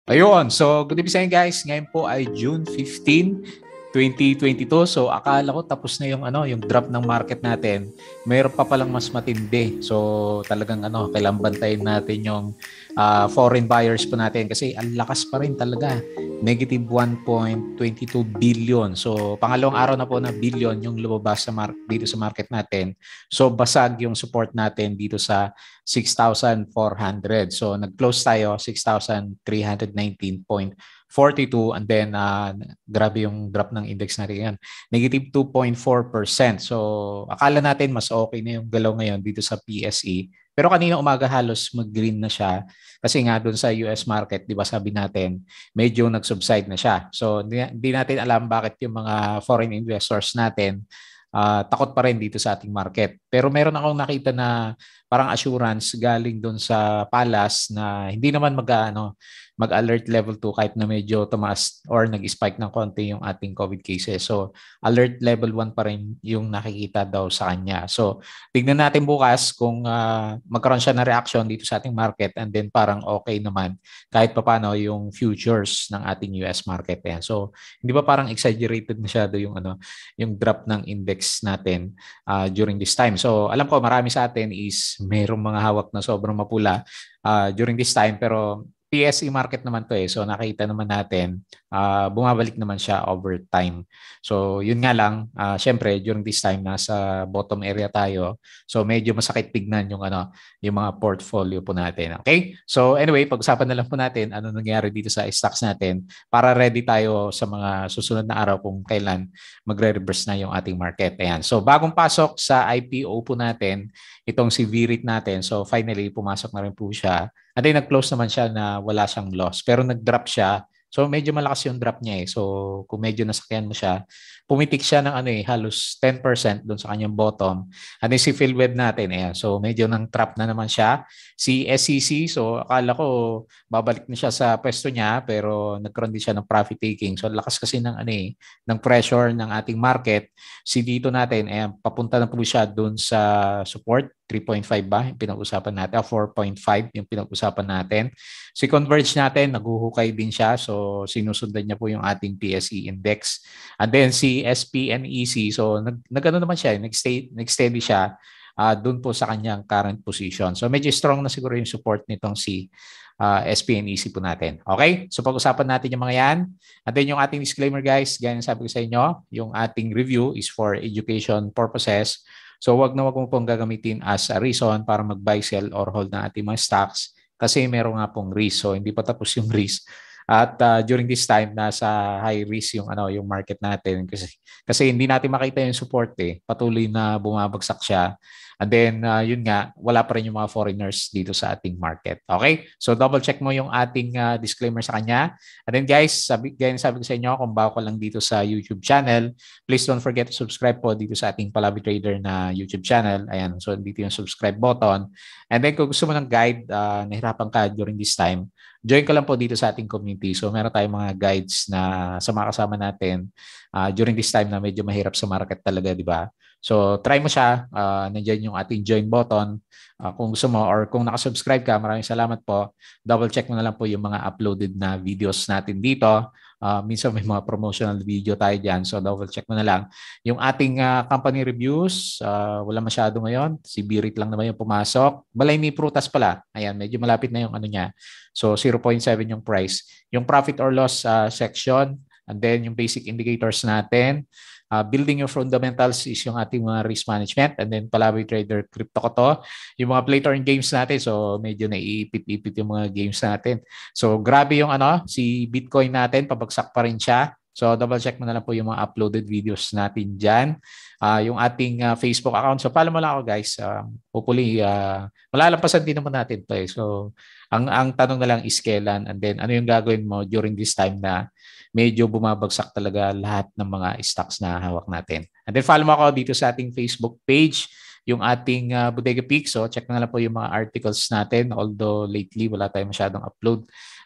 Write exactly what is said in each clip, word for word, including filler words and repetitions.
Ayun. So, good evening sa inyo guys. Ngayon po ay June fifteenth, twenty twenty-two. So, akala ko tapos na yung ano, yung drop ng market natin. Mayroon pa palang mas matindi. So, talagang ano, kailangan bantayin natin yung uh, foreign buyers po natin kasi ang lakas pa rin talaga. Negative one point two two billion. So, pangalawang araw na po na billion yung lumabas sa mar- dito sa market natin. So, basag yung support natin dito sa six thousand four hundred. So nag-close tayo six thousand three hundred nineteen point four two and then uh, grabe yung drop ng index natin yan. Negative two point four percent. So akala natin mas okay na yung galaw ngayon dito sa P S E. Pero kanina umaga halos mag-green na siya kasi nga doon sa U S market, 'di ba sabi natin, medyo nag-subside na siya. So hindi natin alam bakit yung mga foreign investors natin uh, takot pa rin dito sa ating market. Pero meron akong nakita na parang assurance galing doon sa Palas na hindi naman mag ano, mag-alert level two kahit na medyo tumaas or nag-spike ng konti yung ating COVID cases. So, alert level one pa rin yung nakikita daw sa kanya. So, tignan natin bukas kung uh, magkaroon siya na reaction dito sa ating market and then parang okay naman kahit papaano yung futures ng ating U S market. Yan. So, hindi ba parang exaggerated masyado yung ano, yung drop ng index natin uh, during this time. So, alam ko marami sa atin is mayroong mga hawak na sobrang mapula uh, during this time pero P S E market naman to eh. So nakita naman natin uh, bumabalik naman siya over time. So yun nga lang, uh, syempre during this time nasa bottom area tayo. So medyo masakit tignan yung ano, yung mga portfolio po natin. Okay? So anyway, pag-usapan na lang po natin ano nangyari dito sa stocks natin para ready tayo sa mga susunod na araw kung kailan magre-reverse na yung ating market. Ayan. So bagong pasok sa I P O po natin, itong si V R I T natin. So finally pumasok na rin po siya. And then nag-close naman siya na wala siyang loss. Pero nag-drop siya. So medyo malakas yung drop niya eh. So kung medyo nasakyan mo siya, pumitik siya ng ano eh, halos ten percent doon sa kanyang bottom. And then si PhilWeb natin, eh, so medyo nang trap na naman siya. Si S C C, so akala ko babalik na siya sa pwesto niya pero nagkaroon din siya ng profit taking. So lakas kasi ng ano eh, ng pressure ng ating market. Si dito natin, eh, papunta na po siya doon sa support three point five ba yung pinag-usapan natin, ah, four point five yung pinag-usapan natin. Si Converge natin, naguhukay din siya. So, sinusundan niya po yung ating P S E index. And then, si S P N E C, so, nag, nag-ano naman siya, nag-stay, nag-steady siya uh, doon po sa kanyang current position. So, medyo strong na siguro yung support nitong si uh, S P N E C po natin. Okay? So, pag-usapan natin yung mga yan. And then, yung ating disclaimer, guys, gaya ng sabi ko sa inyo, yung ating review is for education purposes. So, wag na wag mo pong gagamitin as a reason para mag-buy, sell, or hold ng ating mga stocks kasi meron nga pong risk. So, hindi pa tapos yung risk. At uh, during this time, nasa high risk yung ano yung market natin kasi kasi hindi natin makita yung support eh. Patuloy na bumabagsak siya. And then uh, yun nga, wala pa rin yung mga foreigners dito sa ating market. Okay? So double check mo yung ating uh, disclaimer sa kanya. And then guys, sabi, gaya sabi ko sa inyo, kung bago ka lang dito sa YouTube channel, please don't forget to subscribe po dito sa ating Palaboy Trader na YouTube channel. Ayan, so dito yung subscribe button. And then kung gusto mo ng guide, uh, nahirapan ka during this time, join ka lang po dito sa ating community. So meron tayong mga guides na sa mga kasama natin uh, during this time na medyo mahirap sa market talaga, di ba? So try mo siya, uh, nandiyan yung ating join button. Uh, kung gusto mo or kung nakasubscribe ka, maraming salamat po. Double check mo na lang po yung mga uploaded na videos natin dito. Uh, minsan may mga promotional video tayo dyan. So double check mo na lang. Yung ating uh, company reviews, uh, wala masyado ngayon. Si Birit lang naman yung pumasok. Balay ni Prutas pala. Ayan, medyo malapit na yung ano niya. So zero point seven yung price. Yung profit or loss uh, section, and then yung basic indicators natin. Uh, building your fundamentals is yung ating mga risk management, and then Palaboy Trader Crypto ko to. Yung mga play to earn games natin, so medyo naiipit-ipit yung mga games natin. So grabe yung ano, si Bitcoin natin, pabagsak pa rin siya. So double check mo na lang po yung mga uploaded videos natin dyan. Uh, yung ating uh, Facebook account. So follow mo lang ako guys. Um, hopefully, uh, malalampasan din naman natin to eh. So ang, ang tanong na lang is kailan, and then ano yung gagawin mo during this time na medyo bumabagsak talaga lahat ng mga stocks na hawak natin. And then follow mo ako dito sa ating Facebook page, yung ating uh, Bodega Peak. So check na lang po yung mga articles natin. Although lately wala tayong masyadong upload.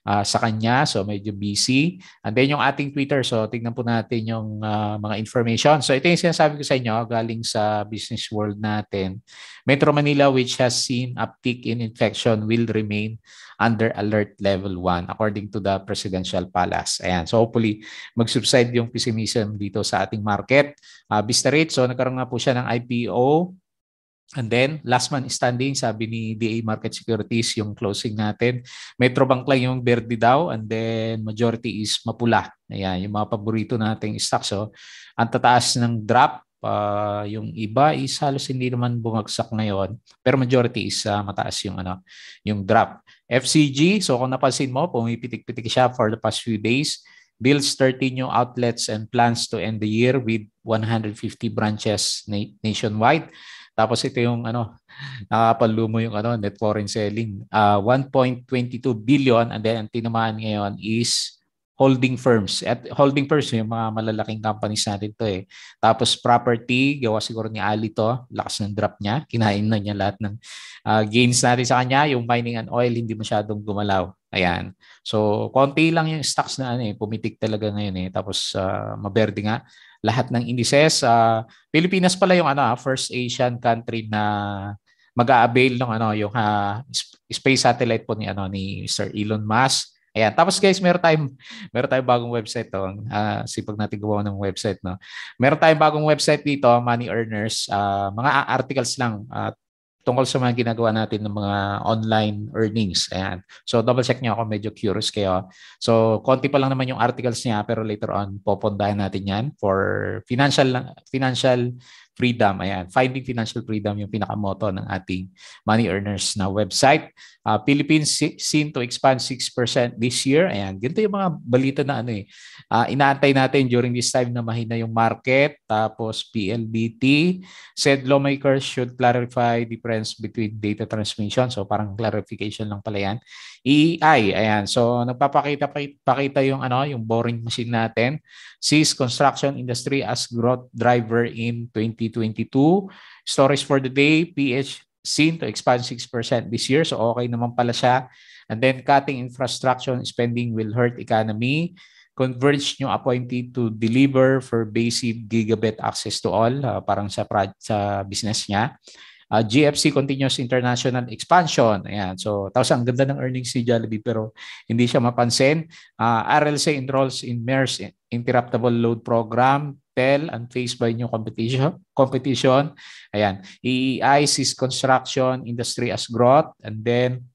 uh, sa kanya. So medyo busy. And then yung ating Twitter. So tingnan po natin yung uh, mga information. So ito yung sinasabi ko sa inyo galing sa business world natin. Metro Manila, which has seen uptick in infection, will remain under alert level one according to the Presidential Palace. Ayan. So hopefully mag-subside yung pessimism dito sa ating market. Uh, Vista rate, so nagkaroon nga po siya ng I P O. And then, last man standing, sabi ni D A Market Securities, yung closing natin. Metro Bank lang yung verde daw, and then majority is mapula. Ayan, yung mga paborito nating stocks. So, ang tataas ng drop, uh, yung iba is halos hindi naman bumagsak ngayon, pero majority is uh, mataas yung, ano, yung drop. F C G, so kung napansin mo, pumipitik-pitik siya for the past few days. Builds thirteen new outlets and plans to end the year with one hundred fifty branches na- nationwide. Tapos ito yung ano, nakapalumo yung ano, net foreign selling. Uh, one point two two billion, and then ang tinamaan ngayon is holding firms. At holding firms, yung mga malalaking companies natin to eh. Tapos property, gawa siguro ni Ali to, lakas ng drop niya. Kinain na niya lahat ng uh, gains natin sa kanya. Yung mining and oil, hindi masyadong gumalaw. Ayan. So, konti lang yung stocks na ano eh, pumitik talaga ngayon eh. Tapos uh, maberde nga lahat ng indices. Uh, Pilipinas pala yung ano, first Asian country na mag-a-avail ng ano, yung uh, space satellite po ni ano ni Sir Elon Musk. Ayan. Tapos guys, meron tayong meron tayong bagong website to. Uh, sipag natin gawa ng website, no. Meron tayong bagong website dito, Money Earners. Uh, mga articles lang at uh, tungkol sa mga ginagawa natin ng mga online earnings. Ayan. So double check niyo ako, medyo curious kayo. So konti pa lang naman yung articles niya, pero later on popondahan natin yan for financial financial freedom. Ayan. Finding financial freedom yung pinakamoto ng ating Money Earners na website. Uh, Philippines seen to expand six percent this year. Ayan. Ganito yung mga balita na ano eh. Uh, inaantay natin during this time na mahina yung market. Tapos P L B T said lawmakers should clarify difference between data transmission. So parang clarification lang pala yan. E I, ayan. So nagpapakita pakita yung ano, yung boring machine natin. Sees construction industry as growth driver in twenty twenty-two. Stories for the day, P H seen to expand six percent this year. So okay naman pala siya. And then cutting infrastructure spending will hurt economy. Converge new appointee to deliver for basic gigabit access to all, uh, parang sa, sa business niya. Uh, G F C continues international expansion. Ayan. So, tapos ang ganda ng earnings ni Jollibee pero hindi siya mapansin. Uh, R L C enrolls in MERS Interruptible Load Program. Tel and faced by new competition. competition. Ayan. E E I sees construction industry as growth. And then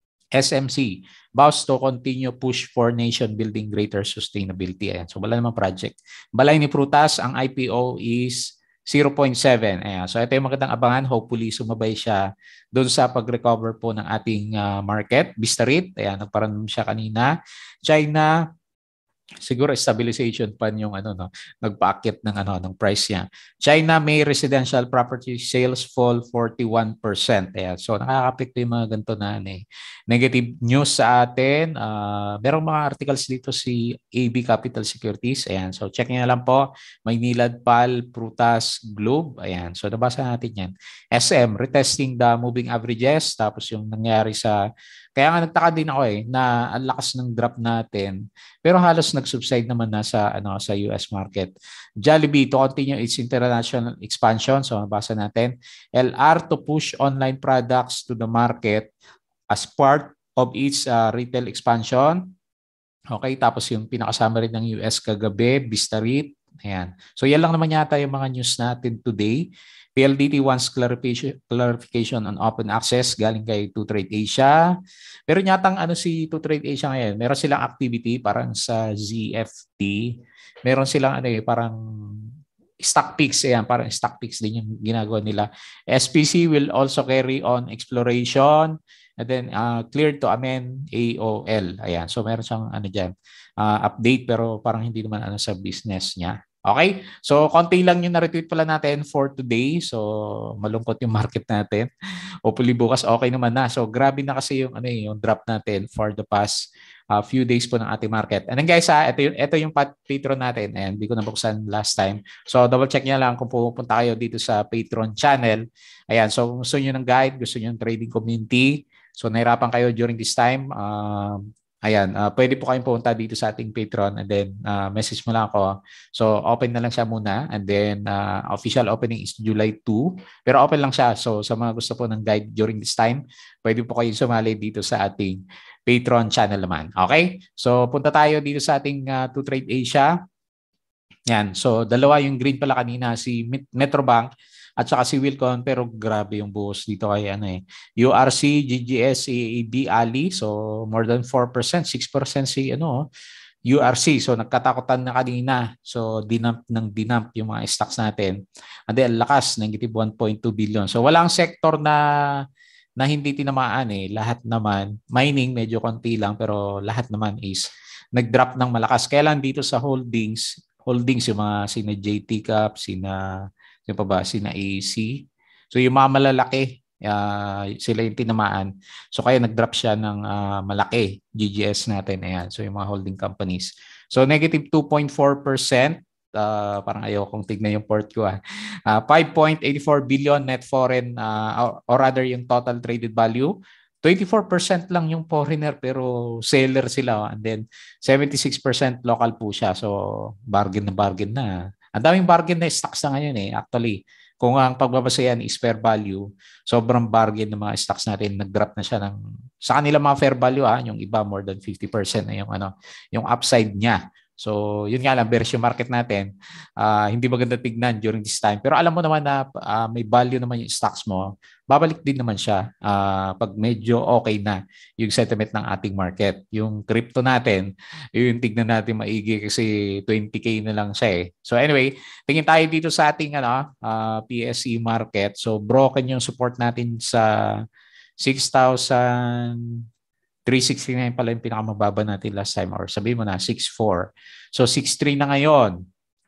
S M C vows to continue push for nation building greater sustainability. Ayan. So, wala namang project. Balay ni Prutas, ang I P O is zero point seven. Ayan. So ito yung magandang abangan. Hopefully sumabay siya doon sa pag-recover po ng ating uh, market. Vista rate, ayan, nagparan siya kanina. China, siguro stabilization pa yung ano no, nagpaakyat ng ano ng price niya. China May residential property sales fall forty-one percent. Ayan. So nakaka-apekto yung mga ganito na eh. Negative news sa atin. Uh, merong mga articles dito si A B Capital Securities. Ayan. So check niyo na lang po. Maynilad, Pal, Prutas, Globe. Ayan. So nabasa natin yan. S M retesting the moving averages. Tapos yung nangyari sa kaya nga nagtaka din ako eh na ang lakas ng drop natin. Pero halos nag-subside naman na sa ano sa U S market. Jollibee to continue its international expansion. So nabasa natin. L R to push online products to the market as part of its uh, retail expansion. Okay, tapos yung pinakasama rin ng U S kagabi, Vista rate. Ayan. So yan lang naman yata yung mga news natin today. P L D T wants clarification, clarification on open access galing kay two Trade Asia. Pero yatang ano si two Trade Asia ngayon, meron silang activity parang sa Z F T. Meron silang ano eh, parang stock picks. Ayan, parang stock picks din yung ginagawa nila. S P C will also carry on exploration and then uh, cleared to amend A O L. Ayan, so meron siyang ano dyan, uh, update pero parang hindi naman ano sa business niya. Okay? So, konti lang yung na-retweet pala natin for today. So, malungkot yung market natin. Hopefully, bukas okay naman na. So, grabe na kasi yung, ano, yung drop natin for the past uh, few days po ng ating market. And then guys, ha, ito, yung, ito yung Patreon natin. Ayan, hindi ko nabuksan last time. So, double check nyo lang kung pupunta kayo dito sa Patreon channel. Ayan, so kung gusto nyo ng guide, gusto nyo ng trading community. So, nahirapan kayo during this time. Uh, Ayan, uh, pwede po kayong pumunta dito sa ating Patreon and then uh, message mo lang ako. So open na lang siya muna and then uh, official opening is July second. Pero open lang siya. So sa mga gusto po ng guide during this time, pwede po kayong sumali dito sa ating Patreon channel naman. Okay? So punta tayo dito sa ating uh, to Trade Asia. Yan. So dalawa yung green pala kanina, si Metrobank at saka si Wilcon, pero grabe yung buhos dito kay ano eh. U R C, G G S, A A B, Ali, so more than four percent, six percent si ano, U R C. So nagkatakutan na kanina. So dinamp ng dinamp yung mga stocks natin. And then lakas, negative one point two billion. So walang sector na na hindi tinamaan eh. Lahat naman, mining medyo konti lang pero lahat naman is nag-drop ng malakas. Kaya lang dito sa holdings, holdings yung mga sina J T Cap, sina yung pa ba, sina A C. So yung mga malalaki, uh, sila yung tinamaan. So kaya nag-drop siya ng uh, malaki, G G S natin. Ayan. So yung mga holding companies. So negative two point four percent. Uh, parang ayaw kong tignan yung port ko. Ah. Uh, five point eight four billion net foreign uh, or, or rather yung total traded value. twenty-four percent lang yung foreigner pero seller sila. And then seventy-six percent local po siya. So bargain na bargain na. Ang daming bargain na stocks na ngayon eh. Actually, kung ang pagbabasehan is fair value, sobrang bargain ng mga stocks natin. Nag-drop na siya ng, sa kanila mga fair value ha, yung iba more than fifty percent na yung, ano, yung upside niya. So, yun nga lang, bearish yung market natin. Uh, hindi maganda tignan during this time. Pero alam mo naman na uh, may value naman yung stocks mo. Babalik din naman siya uh, pag medyo okay na yung sentiment ng ating market. Yung crypto natin, yung tignan natin maigi kasi twenty K na lang siya eh. So anyway, tingin tayo dito sa ating ano, uh, P S E market. So broken yung support natin sa six thousand three sixty-nine pala yung pinakamababa natin last time or sabihin mo na six four. So six three na ngayon.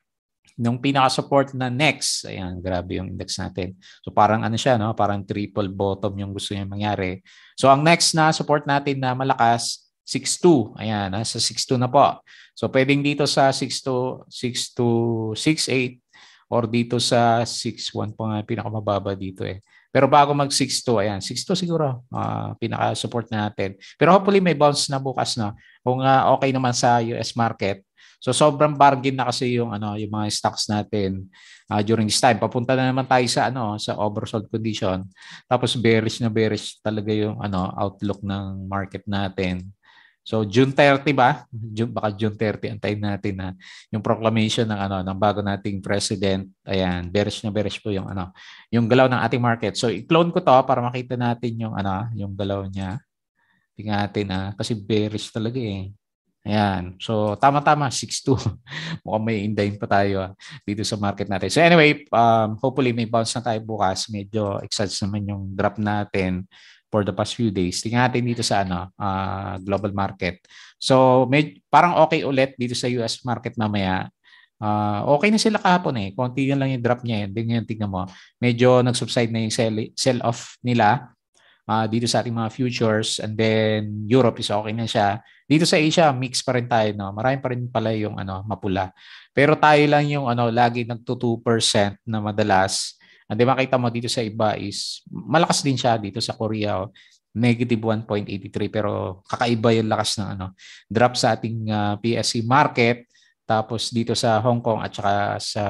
Nung pinaka-support na next, ayan, grabe yung index natin. So parang ano siya, no? Parang triple bottom yung gusto niya mangyari. So ang next na support natin na malakas, six two. Ayan, nasa six two na po. So pwedeng dito sa six two, six two, six eight or dito sa six one po nga pinakamababa dito eh. Pero bago mag six two, ayan, six two siguro, uh, pinaka-support natin. Pero hopefully may bounce na bukas na kung uh, okay naman sa U S market. So sobrang bargain na kasi yung ano, yung mga stocks natin uh, during this time. Papunta na naman tayo sa ano, sa oversold condition. Tapos bearish na bearish talaga yung ano, outlook ng market natin. So June thirty ba? June, baka June thirty antayin natin na yung proclamation ng ano ng bago nating president. Ayan, bearish na bearish po yung ano, yung galaw ng ating market. So i-clone ko to para makita natin yung ano, yung galaw niya. Tingnan natin ah, kasi bearish talaga eh. Ayan. So tama-tama six two. Mukhang may indahin pa tayo ah, dito sa market natin. So anyway, um, hopefully may bounce na tayo bukas. Medyo excites naman yung drop natin for the past few days. Tingnan natin dito sa ano, uh, global market. So, may, parang okay ulit dito sa U S market mamaya. Uh, okay na sila kahapon eh. Konti lang yung drop niya. Hindi ngayon tingnan mo. Medyo nag-subside na yung sell, sell-off nila uh, dito sa ating mga futures. And then, Europe is okay na siya. Dito sa Asia, mix pa rin tayo. No? Marami pa rin pala yung ano, mapula. Pero tayo lang yung ano, lagi nagto two percent na madalas. And then makita mo dito sa iba is malakas din siya dito sa Korea, oh, negative one point eight three pero kakaiba yung lakas ng ano drop sa ating uh, P S E market. Tapos dito sa Hong Kong at saka sa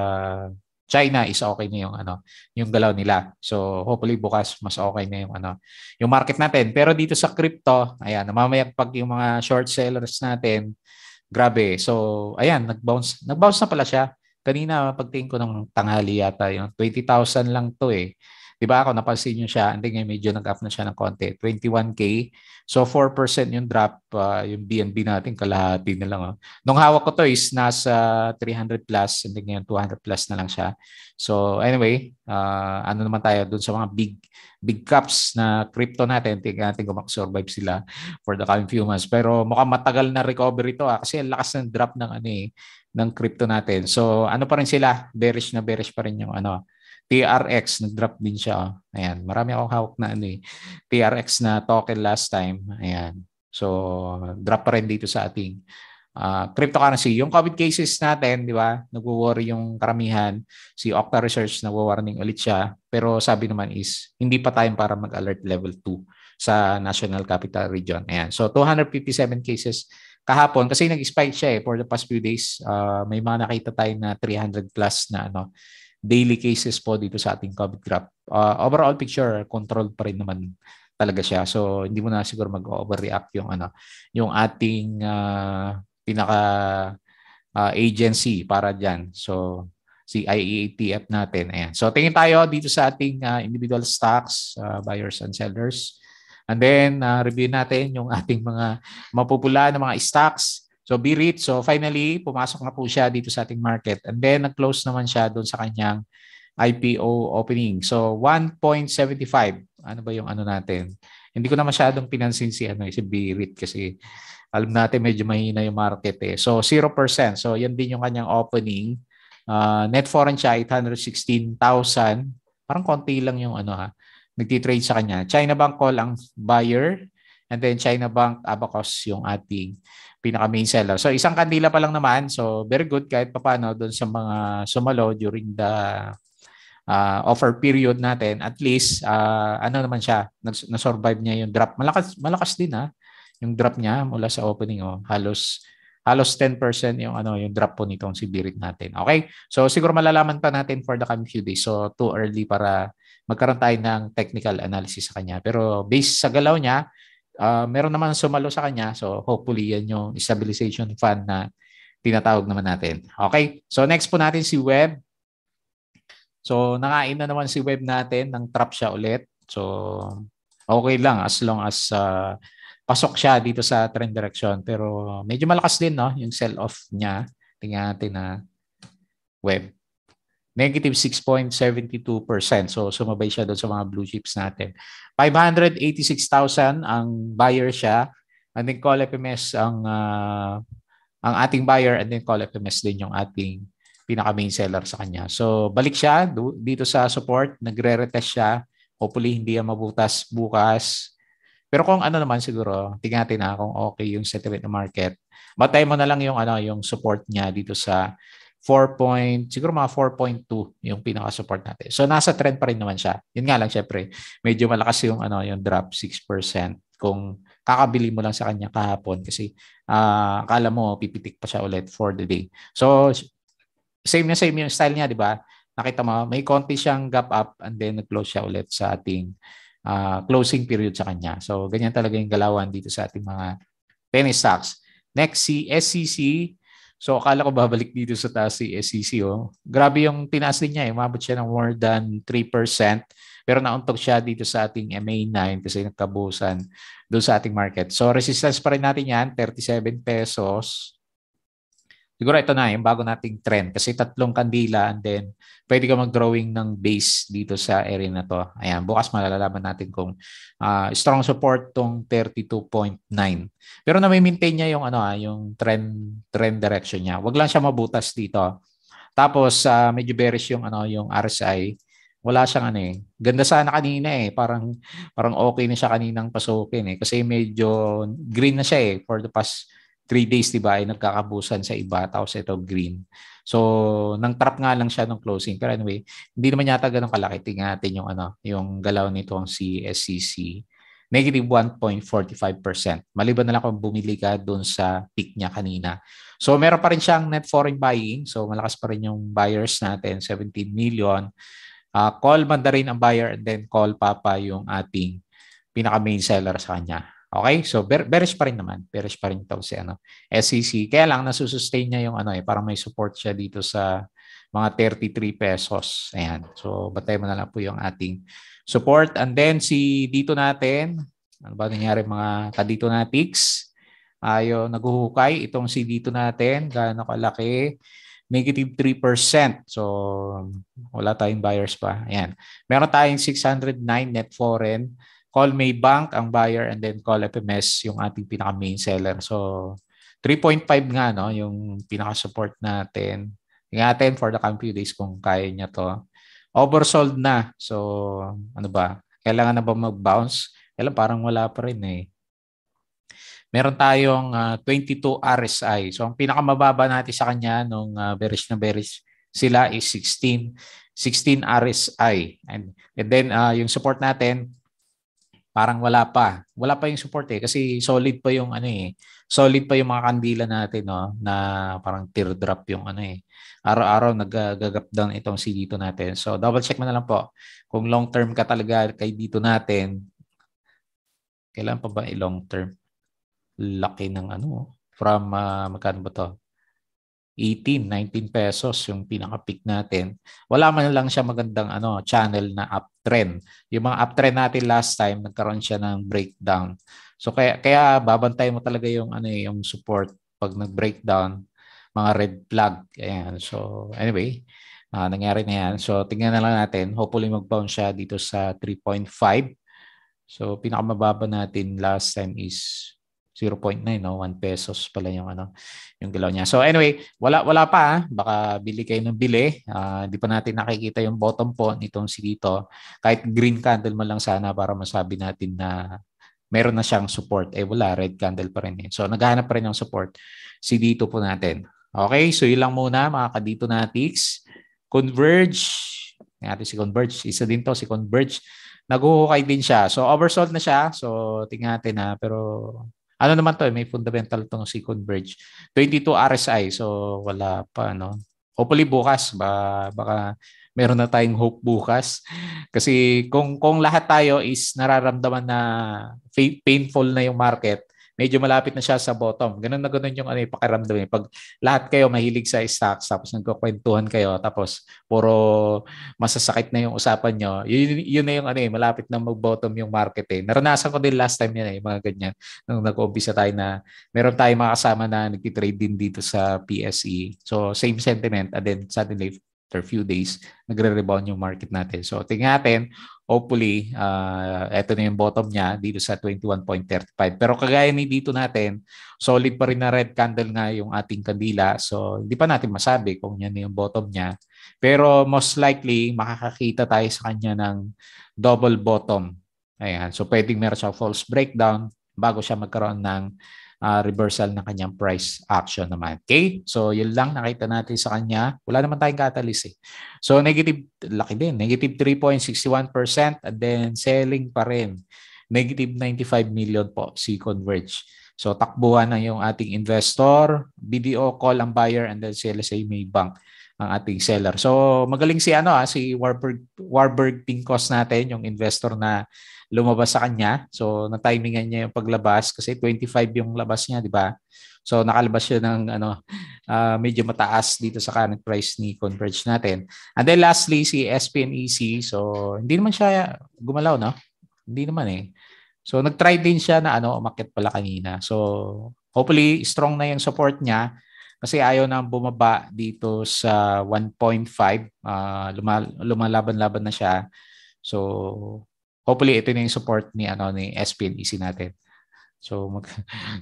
China is okay na yung ano yung galaw nila. So hopefully bukas mas okay na yung ano yung market natin. Pero dito sa crypto, ayan, namamayagpag yung mga short sellers natin. Grabe. So ayan, nag-bounce nag-bounce na pala siya. Kanina, pagtingin ko ng tanghali yata, yung twenty thousand lang to eh. Di ba ako, napansin nyo siya, hindi ngayon medyo nag-up na siya ng konti, twenty-one K. So, four percent yung drop, uh, yung B N B natin, kalahati na lang. Oh. Nung hawak ko to is nasa three hundred plus, hindi ngayon two hundred plus na lang siya. So, anyway, uh, ano naman tayo dun sa mga big big caps na crypto natin, tingnan natin kung mag-survive sila for the coming few months. Pero mukhang matagal na recovery to ah, kasi ang lakas ng drop ng ano eh, ng crypto natin. So ano pa rin sila, bearish na bearish pa rin yung ano, T R X, nag-drop din siya. Oh. Ayan, marami akong hawak na ano eh, T R X na token last time. Ayan. So drop pa rin dito sa ating uh, cryptocurrency. Yung COVID cases natin, di ba, nagwo-worry yung karamihan. Si Okta Research, nagwo-warning ulit siya. Pero sabi naman is, hindi pa time para mag-alert level two. sa National Capital Region. Ayan. So two hundred fifty-seven cases kahapon kasi nag-spike siya eh for the past few days. Uh, may mga nakita tayo na three hundred plus na ano daily cases po dito sa ating COVID graph. Uh, overall picture, controlled pa rin naman talaga siya. So hindi mo na siguro mag-overreact yung ano, yung ating uh, pinaka uh, agency para diyan. So si I E A T F natin. Ayan. So tingin tayo dito sa ating uh, individual stocks, uh, buyers and sellers. And then uh, review natin yung ating mga mapupula na mga stocks. So B R I T, so finally pumasok na po siya dito sa ating market. And then nag-close naman siya doon sa kanyang I P O opening. So one point seven five. Ano ba yung ano natin? Hindi ko na masyadong pinansin si ano si B R I T kasi alam natin medyo mahina yung market eh. So zero percent. So yan din yung kanyang opening. Uh, net foreign siya eight hundred sixteen thousand. Parang konti lang yung ano ha. Nagti-trade sa kanya. China Bank Call ang buyer and then China Bank Abacus yung ating pinaka main seller. So isang kandila pa lang naman. So very good kahit papaano doon sa mga sumalo during the uh, offer period natin. At least uh, ano naman siya, na-survive niya yung drop. Malakas malakas din ha. Yung drop niya mula sa opening oh, halos halos ten percent yung ano yung drop po nitong si B R I T natin. Okay? So siguro malalaman pa natin for the coming few days. So too early para magkaroon tayo ng technical analysis sa kanya. Pero based sa galaw niya, uh, meron naman sumalo sa kanya. So hopefully yan yung stabilization fund na tinatawag naman natin. Okay? So next po natin si Web. So nangain na naman si Web natin, ng trap siya ulit. So okay lang as long as uh, pasok siya dito sa trend direction. Pero medyo malakas din no yung sell-off niya. Tingnan natin na Web. Negative six point seven two percent. So sumabay siya doon sa mga blue chips natin. five hundred eighty-six thousand ang buyer siya. And then call F M S ang uh, ang ating buyer and then call F M S din yung ating pinaka main seller sa kanya. So balik siya dito sa support, nagre-retest siya. Hopefully hindi yan mabutas bukas. Pero kung ano naman siguro, tingnan natin na kung okay yung sentiment ng market. Batay mo na lang yung ano yung support niya dito sa four point, siguro mga four point two yung pinaka-support natin. So nasa trend pa rin naman siya. Yun nga lang syempre, medyo malakas yung ano yung drop six percent kung kakabili mo lang sa kanya kahapon kasi uh, akala mo pipitik pa siya ulit for the day. So same na same yung style niya, di ba? Nakita mo, may konti siyang gap up and then nag-close siya ulit sa ating uh, closing period sa kanya. So ganyan talaga yung galawan dito sa ating mga penny stocks. Next, si S C C. So akala ko babalik dito sa taas si S C C. Oh. Grabe yung tinaas din niya. Eh. Umabot siya ng more than three percent. Pero nauntog siya dito sa ating M A nine kasi nagkabusan doon sa ating market. So resistance pa rin natin yan, thirty-seven pesos. Siguro ito na yung bago nating trend kasi tatlong kandila and then pwede ka mag-drawing ng base dito sa area na to. Ayan, bukas malalaman natin kung uh, strong support tong thirty-two point nine. Pero na-maintain niya yung ano ah, yung trend trend direction niya. Wag lang siya mabutas dito. Tapos uh, medyo bearish yung ano yung R S I. Wala siyang ano eh. Ganda sana kanina eh. Parang parang okay na siya kaninang pasukin eh kasi medyo green na siya eh for the past three days, di ba, ay nagkakabusan sa iba, tapos ito green. So, nang trap nga lang siya ng closing. Pero anyway, hindi naman yata ganun kalaki. Tingnan natin yung, ano, yung galaw nitong si S C C. Negative one point four five percent. Maliban na lang kung bumili ka dun sa peak niya kanina. So, meron pa rin siyang net foreign buying. So, malakas pa rin yung buyers natin, seventeen million. Uh, call Mandarin ang buyer and then call Papa yung ating pinaka-main seller sa kanya. Okay? So, ber bearish pa rin naman. Bearish pa rin ito si ano, S C C. Kaya lang, nasusustain niya yung ano eh, parang may support siya dito sa mga thirty-three pesos. Ayan. So, batay mo na lang po yung ating support. And then, si dito natin, ano ba nangyari mga kadito natics? Ayo, naguhukay. Itong si dito natin, gaano kalaki? Negative three percent. So, wala tayong buyers pa. Ayan. Meron tayong six hundred nine net foreign. Call Maybank ang buyer and then call F M S yung ating pinaka main seller. So three point five nga no yung pinaka support natin. Tingnan natin for the coming few days kung kaya niya to. Oversold na. So ano ba? Kailangan na ba mag-bounce? Kailan parang wala pa rin eh. Meron tayong uh, twenty-two R S I. So ang pinakamababa natin sa kanya nung uh, bearish na bearish sila is sixteen R S I. And, and then uh, yung support natin parang wala pa. Wala pa yung support eh kasi solid pa yung ano eh. Solid pa yung mga kandila natin no na parang teardrop yung ano eh. Araw-araw nag-gap down itong si dito natin. So double check mo na lang po kung long term ka talaga kay dito natin. Kailan pa ba i-long term? Laki ng ano from uh, magkano ba to? eighteen, nineteen pesos yung pinaka-peak natin. Wala man lang siya magandang ano channel na uptrend. Yung mga uptrend natin last time nagkaroon siya ng breakdown. So kaya kaya babantayan mo talaga yung ano eh, yung support pag nag-breakdown, mga red flag. Ayan. So anyway, uh, nangyari na yan. So tingnan na lang natin. Hopefully mag-bounce siya dito sa three point five. So pinakamababa natin last time is zero point nine, no? one pesos pala yung ano, yung galaw niya. So anyway, wala wala pa, ha? Baka bili kayo ng bili. Uh, hindi pa natin nakikita yung bottom po nitong si dito. Kahit green candle man lang sana para masabi natin na meron na siyang support. Eh wala, red candle pa rin eh. So naghahanap pa rin ng support si dito po natin. Okay, so yun lang muna mga kadito natics. Converge. Natin si Converge. Isa din to si Converge. Nag-uhukay din siya. So oversold na siya. So tingnan natin na. Pero ano naman to, may fundamental tong si Converge. twenty-two R S I, so wala pa, no? Hopefully bukas, ba, baka meron na tayong hope bukas. Kasi kung, kung lahat tayo is nararamdaman na painful na yung market, medyo malapit na siya sa bottom. Ganun na ganun yung ano, pakiramdam. Eh. Pag lahat kayo mahilig sa stocks, tapos nagkukwentuhan kayo, tapos puro masasakit na yung usapan nyo, yun, yun na yung ano, eh, malapit na mag-bottom yung market. Eh. Naranasan ko din last time yan, eh, mga ganyan. Nung nag-umpisa tayo na meron tayong mga kasama na nag-trade din dito sa P S E. So, same sentiment. And then, suddenly, after few days, nagre-rebound yung market natin. So, tingnan natin. Hopefully, uh, eto na yung bottom niya dito sa twenty-one point three five. Pero kagaya ni dito natin, solid pa rin na red candle nga yung ating kandila. So, hindi pa natin masabi kung yan yung bottom niya. Pero most likely, makakakita tayo sa kanya ng double bottom. Ayan. So, pwedeng meron siyang false breakdown bago siya magkaroon ng uh, reversal ng kanyang price action naman. Okay? So, yun lang nakita natin sa kanya. Wala naman tayong catalyst eh. So, negative, laki din. Negative three point six one percent and then selling pa rin. Negative ninety-five million po si Converge. So, takbuhan na yung ating investor. B D O call ang buyer and then C L S A Maybank ang ating seller. So, magaling si ano ah, si Warburg, Warburg Pincus natin, yung investor na lumabas sa kanya. So, na-timingan niya yung paglabas kasi twenty-five yung labas niya, di ba? So, nakalabas siya ng ano, uh, medyo mataas dito sa current price ni Converge natin. And then lastly, si S P N E C. So, hindi naman siya gumalaw, no? Hindi naman eh. So, nag-try din siya na ano, umakyat pala kanina. So, hopefully, strong na yung support niya. Kasi ayaw na bumaba dito sa one point five. Uh, lumal lumalaban-laban na siya. So, hopefully, ito na yung support ni, ano, ni S P N E C natin. So, mag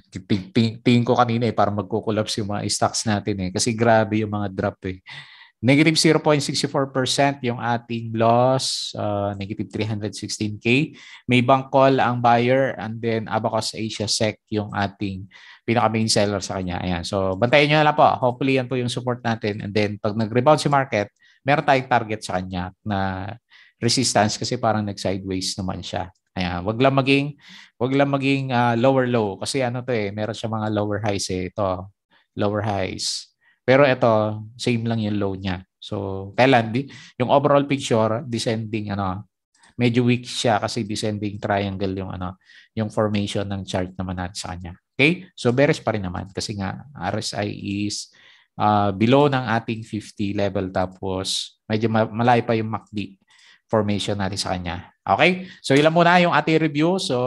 tingin ko kanina eh, parang magkukulapse yung mga stocks natin eh. Kasi grabe yung mga drop eh. Negative zero point six four percent yung ating loss. Uh, negative three hundred sixteen K. May bank call ang buyer and then Abacus Asia Sec yung ating pinaka-main seller sa kanya. Ayan. So, bantayan nyo na lang po. Hopefully, yan po yung support natin. And then, pag nag-rebound si market, meron tayong target sa kanya na resistance kasi parang nag-sideways naman siya. Ayan. Wag lang maging, wag lang maging uh, lower low. Kasi ano to eh, meron siya mga lower highs eh. Ito, lower highs. Pero ito, same lang yung low niya. So, kailan? Yung overall picture, descending, ano, medyo weak siya kasi descending triangle yung, ano, yung formation ng chart naman natin sa kanya. Okay? So, bearish pa rin naman kasi nga, R S I is uh, below ng ating fifty level tapos medyo malayo pa yung M A C D formation natin sa kanya. Okay? So, ilan muna yung ating review. So,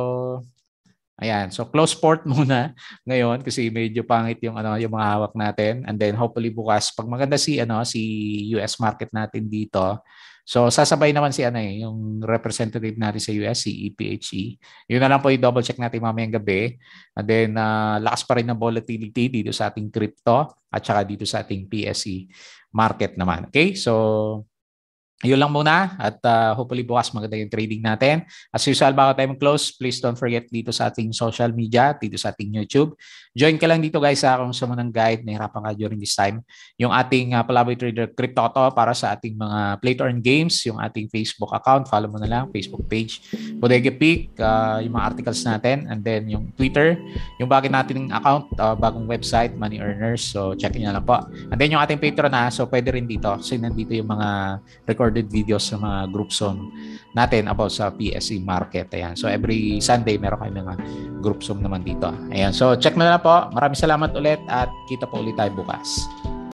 ayan. So, close port muna ngayon kasi medyo pangit yung ano yung mga hawak natin. And then hopefully bukas pag maganda si ano si U S market natin dito. So, sasabay naman si ano eh yung representative natin sa U S si E P H E. Yun na lang po i-double check natin mamayang gabi. And then uh, lakas pa rin ng volatility dito sa ating crypto at saka dito sa ating P S E market naman. Okay? So, yun lang muna at uh, hopefully bukas maganda yung trading natin. As usual, bago tayo mag-close, please don't forget dito sa ating social media, dito sa ating YouTube. Join ka lang dito guys sa kung sa mo ng guide, nahirapan ka during this time. Yung ating uh, Palaboy Trader Crypto to para sa ating mga play to earn games, yung ating Facebook account, follow mo na lang, Facebook page, Bodega Peak, uh, yung mga articles natin, and then yung Twitter, yung bagay nating account, uh, bagong website, Money Earners. So, check nyo lang po. And then yung ating Patreon na, so pwede rin dito. Kasi nandito yung mga recorded videos sa mga group Zoom natin about sa P S E market. Ayan. So, every Sunday, meron kayo mga group Zoom naman dito. Ayan. So, check na lang po. Maraming salamat ulit at kita po ulit tayo bukas.